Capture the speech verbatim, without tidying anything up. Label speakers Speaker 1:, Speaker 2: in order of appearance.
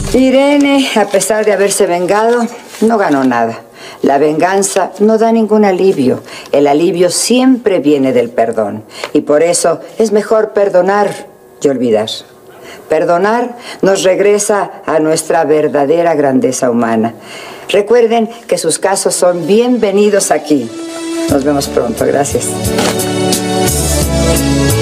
Speaker 1: Irene, a pesar de haberse vengado, no ganó nada. La venganza no da ningún alivio. El alivio siempre viene del perdón. Y por eso es mejor perdonar y olvidar. Perdonar nos regresa a nuestra verdadera grandeza humana. Recuerden que sus casos son bienvenidos aquí. Nos vemos pronto. Gracias.